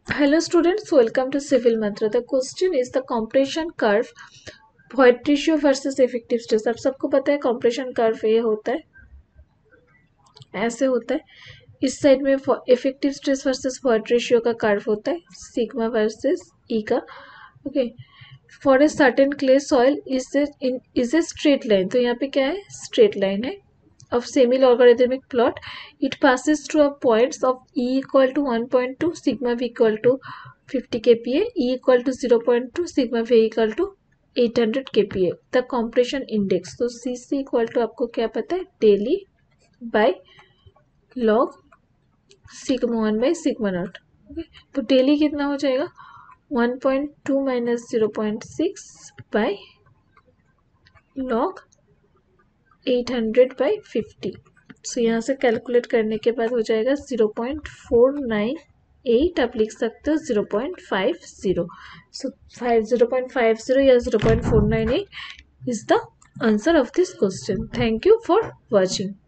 Hello students, welcome to Civil Mantra. The question is the compression curve, void ratio versus effective stress. आप सबको पता है compression curve ये होता है, ऐसे होता है. इस साइड में effective stress versus void ratio का कर्व होता है, सिग्मा वर्सेस ई का. Okay, for a certain clay soil is a straight line. तो यहाँ पे क्या है, स्ट्रेट लाइन है. Of semi-logarithmic plot, it passes through a points of E equal to 1.2, sigma V equal to 50 kPa, E equal to 0.2, sigma V equal to 800 kPa. The compression index, तो CC equal to आपको क्या पता है, daily by log sigma 1 by sigma naught. Okay, तो daily कितना हो जाएगा, 1.2 minus 0.6 by log 800 by 50. सो यहाँ से कैलकुलेट करने के बाद हो जाएगा 0.498. आप लिख सकते हो 0.50. सो 0.50 या 0.498 is the answer of this question. Thank you for watching.